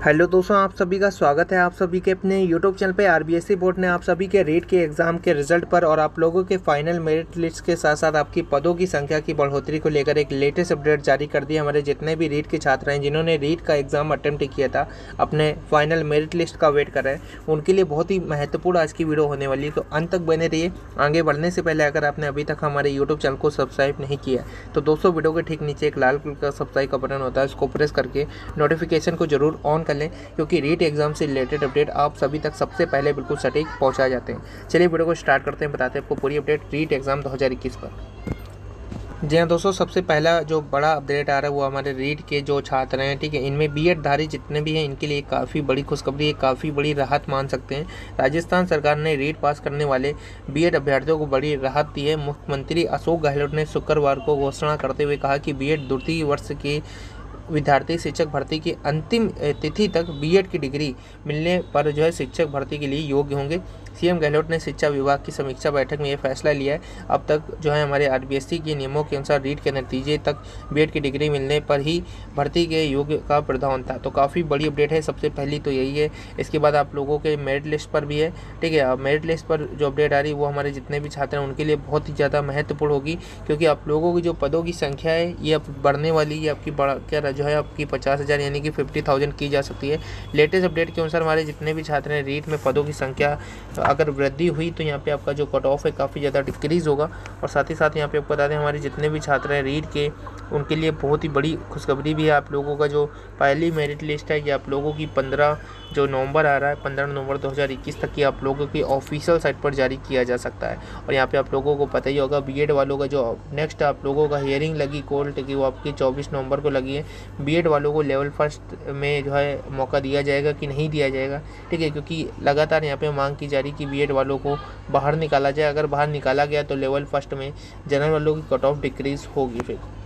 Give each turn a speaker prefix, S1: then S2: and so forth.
S1: Hello दोस्तों, आप सभी का स्वागत है आप सभी के अपने यूट्यूब चैनल पे। आरबीएससी बोर्ड ने आप सभी के रीट के एग्ज़ाम के रिजल्ट पर और आप लोगों के फाइनल मेरिट लिस्ट के साथ साथ आपकी पदों की संख्या की बढ़ोतरी को लेकर एक लेटेस्ट अपडेट जारी कर दी। हमारे जितने भी रीट के छात्र हैं जिन्होंने रीट का एग्ज़ाम अटेम्प्ट किया था, अपने फाइनल मेरिट लिस्ट का वेट कर रहे हैं, उनके लिए बहुत ही महत्वपूर्ण आज की वीडियो होने वाली है। तो अंत तक बने रहिए। आगे बढ़ने से पहले अगर आपने अभी तक हमारे यूट्यूब चैनल को सब्सक्राइब नहीं किया तो दोस्तों वीडियो के ठीक नीचे एक लाल कलर का सब्सक्राइब का बटन होता है, उसको प्रेस करके नोटिफिकेशन को जरूर ऑन कर लें, क्योंकि रीट एग्जाम से रिलेटेड अपडेट आप सभी तक सबसे पहले बिल्कुल सटीक पहुंचाए जाते हैं। चलिए वीडियो को स्टार्ट करते हैं, बताते हैं आपको पूरी अपडेट रीट एग्जाम 2021 पर। जी हाँ दोस्तों, सबसे पहला जो बड़ा अपडेट आ रहा है वो हमारे रीट के जो छात्र हैं, ठीक है, इनमें बीएड धारी जितने भी हैं इनके लिए काफ़ी बड़ी खुशखबरी है, काफ़ी बड़ी राहत मान सकते हैं। राजस्थान सरकार ने रीट पास करने वाले बीएड अभ्यर्थियों को बड़ी राहत दी है। मुख्यमंत्री अशोक गहलोत ने शुक्रवार को घोषणा करते हुए कहा कि बीएड द्वितीय वर्ष के विद्यार्थी शिक्षक भर्ती की अंतिम तिथि तक बीएड की डिग्री मिलने पर जो है शिक्षक भर्ती के लिए योग्य होंगे। सीएम गहलोत ने शिक्षा विभाग की समीक्षा बैठक में यह फैसला लिया है। अब तक जो है हमारे आरबीएससी के नियमों के अनुसार रीट के नतीजे तक बीएड की डिग्री मिलने पर ही भर्ती के योग्य का प्रावधान था। तो काफ़ी बड़ी अपडेट है, सबसे पहली तो यही है। इसके बाद आप लोगों के मेरिट लिस्ट पर भी है, ठीक है। मेरिट लिस्ट पर जो अपडेट आ रही है वो हमारे जितने भी छात्र हैं उनके लिए बहुत ही ज़्यादा महत्वपूर्ण होगी, क्योंकि आप लोगों की जो पदों की संख्या है ये अब बढ़ने वाली है। आपकी क्या जो है आपकी 50,000 यानी कि 50,000 की जा सकती है। लेटेस्ट अपडेट के अनुसार हमारे जितने भी छात्र हैं रीट में पदों की संख्या अगर वृद्धि हुई तो यहाँ पे आपका जो कट ऑफ है काफ़ी ज़्यादा डिक्रीज़ होगा। और साथ ही साथ यहाँ पे आपको बता दें हमारे जितने भी छात्र हैं रीट के, उनके लिए बहुत ही बड़ी खुशखबरी भी है। आप लोगों का जो पहली मेरिट लिस्ट है ये आप लोगों की 15 जो नवंबर आ रहा है, 15 नवंबर 2021 तक की आप लोगों की ऑफिशियल साइट पर जारी किया जा सकता है। और यहाँ पे आप लोगों को पता ही होगा बीएड वालों का जो नेक्स्ट आप लोगों का हियरिंग लगी कोर्ट की वो आपकी 24 नवंबर को लगी है। बीएड वालों को लेवल फर्स्ट में जो है मौका दिया जाएगा कि नहीं दिया जाएगा, ठीक है, क्योंकि लगातार यहाँ पे मांग की जा रही कि बीएड वालों को बाहर निकाला जाए। अगर बाहर निकाला गया तो लेवल फर्स्ट में जनरल वालों की कट ऑफ डिक्रीज होगी फिर।